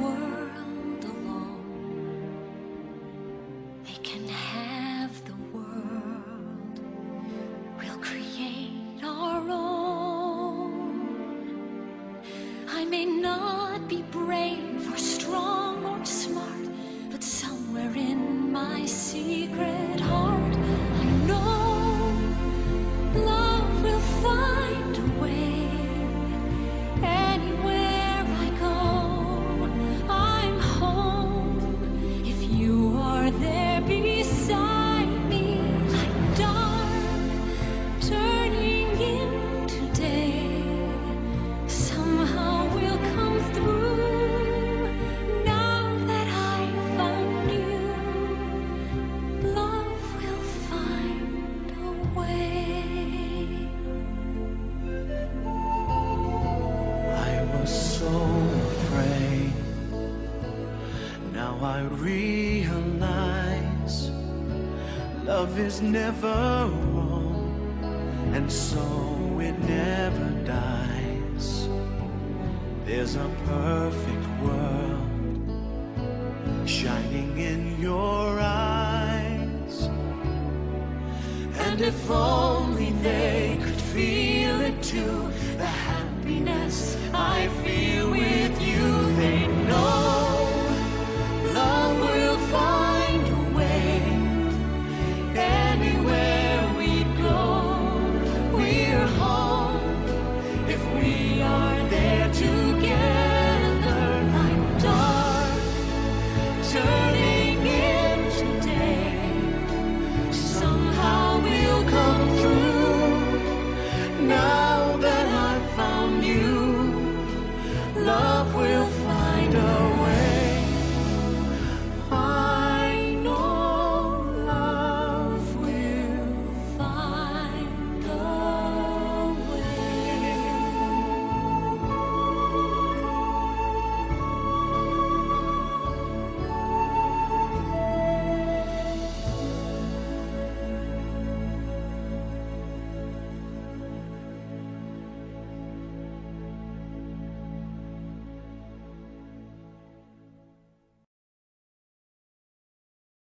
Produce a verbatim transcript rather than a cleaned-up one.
world alone. They can have the world. We'll create our own. I may not be brave or strong or smart, but somewhere in my secret heart, I know love will find a way. Anywhere I go, I'm home. If you are there beside me, like dark turning into day, somehow we'll come through. Now that I found you, love will find a way. I was so afraid. Now I realize love is never wrong, and so it never dies. There's a perfect world shining in your eyes, and if only there